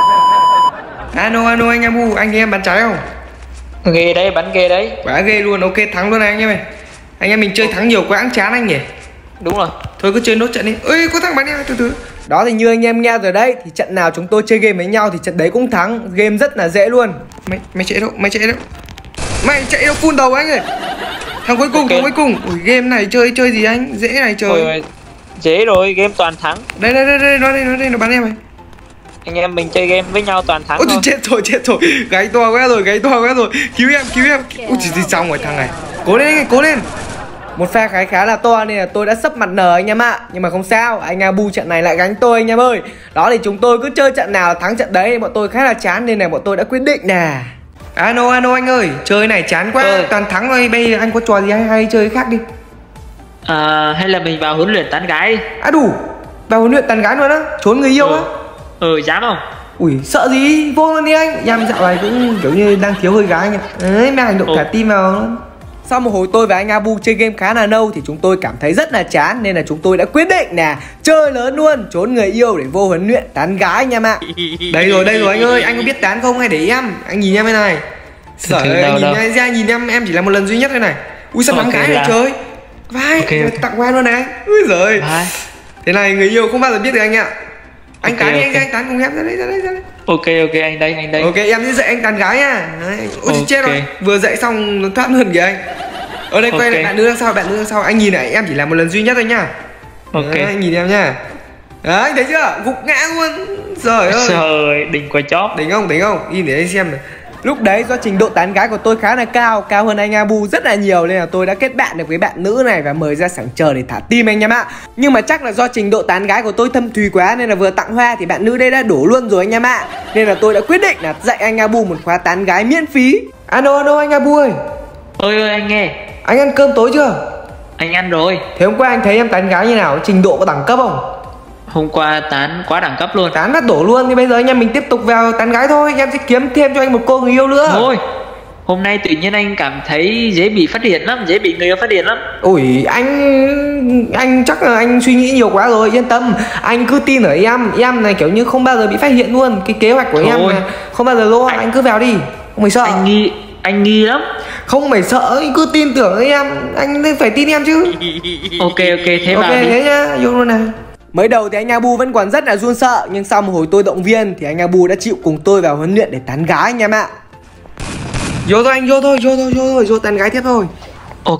Ano anh Abu, anh em bắn trái không? Ghê đấy, bắn ghê đấy. Quá ghê luôn, ok thắng luôn này anh em ơi. Anh em mình chơi thắng nhiều quá cũng chán anh nhỉ. Đúng rồi. Thôi cứ chơi nốt trận đi. Ơi có thằng bắn em từ từ. Đó thì như anh em nghe rồi đấy, thì trận nào chúng tôi chơi game với nhau thì trận đấy cũng thắng. Game rất là dễ luôn. Mày chạy đâu? Mày chạy đâu phun đầu anh ơi. Thằng cuối cùng. Ui game này chơi gì anh? Dễ này trời. Ôi, dễ rồi, game toàn thắng. Đây nó bắn em này. Anh em mình chơi game với nhau toàn thắng. Ôi chết rồi. Gáy to quá rồi. Cứu em. Ui thì xong rồi thằng này. Cố lên anh ơi, cố lên. Một pha khá là to nên là tôi đã sấp mặt N anh em ạ. Nhưng mà không sao, anh Abu trận này lại gánh tôi anh em ơi. Đó thì chúng tôi cứ chơi trận nào là thắng trận đấy. Bọn tôi khá là chán nên là bọn tôi đã quyết định nè. Ano anh ơi, chơi này chán quá, toàn thắng rồi. Bây giờ anh có trò gì hay chơi khác đi. Hay là mình vào huấn luyện tán gái đi. Đủ, vào huấn luyện tán gái luôn á, trốn người yêu á. Dám không? Ui sợ gì, vô luôn đi anh. Em dạo này cũng kiểu như đang thiếu hơi gái nhỉ. Đấy, mang hành động thả tim vào. Sau một hồi tôi và anh Abu chơi game khá là lâu thì chúng tôi cảm thấy rất là chán nên là chúng tôi đã quyết định là chơi lớn luôn, trốn người yêu để vô huấn luyện tán gái anh em ạ. Đây rồi anh ơi, anh có biết tán không hay để em? Anh nhìn em đây này. Sợ ơi, anh nhìn em chỉ làm một lần duy nhất đây này. Ui sao bắn gái này trời. Vai, Ok. tặng vai luôn này. Úi giời. Vai. Thế này người yêu không bao giờ biết được anh ạ. Anh Ok, tán đi, ok. anh tán cùng em ra đây, ra đây, ra đây. Ok anh đây. Ok, em sẽ dạy anh tán gái nha. Đấy. Ôi Ok. chết rồi, vừa dạy xong nó thoát luôn kìa anh. Ở đây quay Ok. lại bạn nữ đằng sau, bạn nữ đằng sau. Anh nhìn này, em chỉ làm một lần duy nhất thôi nha. Ok. Đấy, anh nhìn em nha. Đấy, anh thấy chưa? Gục ngã luôn. Trời ơi. Trời, đỉnh quá chóp. Đỉnh không? Đỉnh không? Nhìn để anh xem này. Lúc đấy do trình độ tán gái của tôi khá là cao, cao hơn anh Abu rất là nhiều, nên là tôi đã kết bạn được với bạn nữ này và mời ra sảnh chờ để thả tim anh em ạ. Nhưng mà chắc là do trình độ tán gái của tôi thâm thùy quá nên là vừa tặng hoa thì bạn nữ đây đã đổ luôn rồi anh em ạ. Nên là tôi đã quyết định là dạy anh Abu một khóa tán gái miễn phí. Alo anh Abu ơi. Ơi anh nghe. Anh ăn cơm tối chưa? Anh ăn rồi. Thế hôm qua anh thấy em tán gái như nào? Trình độ có đẳng cấp không? Hôm qua tán quá đẳng cấp luôn. Tán bắt đổ luôn thì bây giờ anh em mình tiếp tục vào tán gái thôi. Em sẽ kiếm thêm cho anh một cô người yêu nữa. Thôi, hôm nay tự nhiên anh cảm thấy dễ bị phát hiện lắm, dễ bị người yêu phát hiện lắm. Ủi anh chắc là anh suy nghĩ nhiều quá rồi, yên tâm. Anh cứ tin ở em này kiểu như không bao giờ bị phát hiện luôn. Cái kế hoạch của em Thôi. là không bao giờ lo, anh cứ vào đi. Không phải sợ. Anh nghi lắm. Không phải sợ, anh cứ tin tưởng em. Anh phải tin em chứ. Ok thế Ok vào đi. thế nhá, vô luôn này. Mới đầu thì anh Abu vẫn còn rất là run sợ, nhưng sau một hồi tôi động viên thì anh Abu đã chịu cùng tôi vào huấn luyện để tán gái anh em ạ. Vô thôi anh, vô thôi, vô tán gái tiếp thôi. Ok.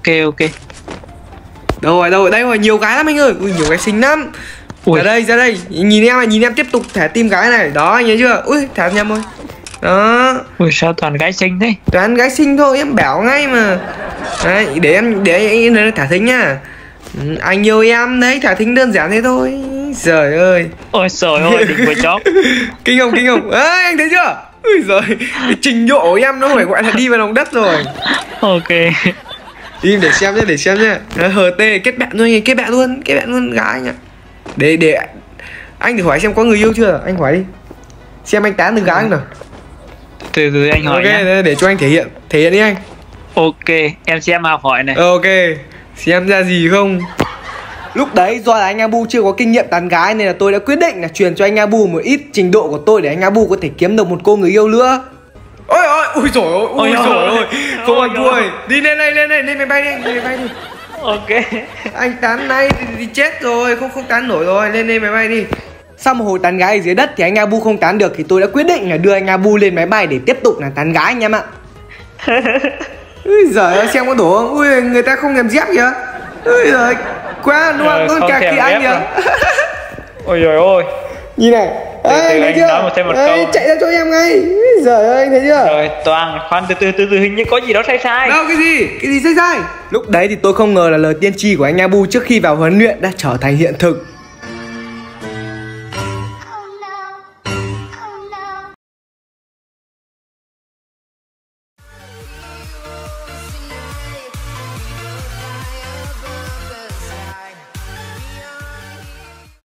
Đâu rồi, đây rồi, nhiều gái lắm anh ơi. Ui, nhiều gái xinh lắm. Ui. Ra đây, nhìn em tiếp tục thả tim gái này. Đó, anh nhớ chưa? Ui, thả nhầm rồi. Đó. Ui sao toàn gái xinh thế? Toàn gái xinh thôi, em bảo ngay mà. Đấy, để anh thả thính nhá. Anh yêu em đấy, thả thính đơn giản thế thôi. Trời ơi. Ôi trời ơi, đỉnh quá chóp. Kinh không? Ê, anh thấy chưa? Ui giời, cái trình độ của em nó phải gọi là đi vào lòng đất rồi. Ok. Im để xem nhá. HT kết bạn thôi, kết bạn luôn gái nhá. Để anh thử hỏi xem có người yêu chưa, anh hỏi đi. Xem anh tán được gái không nào. Từ anh hỏi nhá. Ok, để cho anh thể hiện đi anh. Ok, em xem học hỏi này. Ok, xem ra gì không. Lúc đấy do là anh Abu chưa có kinh nghiệm tán gái nên là tôi đã quyết định là truyền cho anh Abu một ít trình độ của tôi để anh Abu có thể kiếm được một cô người yêu nữa. Ôi trời ơi, không ăn thua. Đi lên máy bay đi, Ok. Anh tán này thì chết rồi, không tán nổi rồi, lên máy bay đi. Sau một hồi tán gái ở dưới đất thì anh Abu không tán được thì tôi đã quyết định là đưa anh Abu lên máy bay để tiếp tục là tán gái anh em ạ. Ui giời ơi, xem có đủ không? Ui, người ta không thèm dép kìa. Ui giời, quá luôn cả kìa anh kìa. Ôi trời ơi. Nhìn này. Ê, thấy chưa? Ê, chạy ra cho em ngay. Ui giời ơi, anh thấy chưa? Rồi Toàn, khoan từ hình như có gì đó sai. Đâu, cái gì sai? Lúc đấy thì tôi không ngờ là lời tiên tri của anh Abu trước khi vào huấn luyện đã trở thành hiện thực.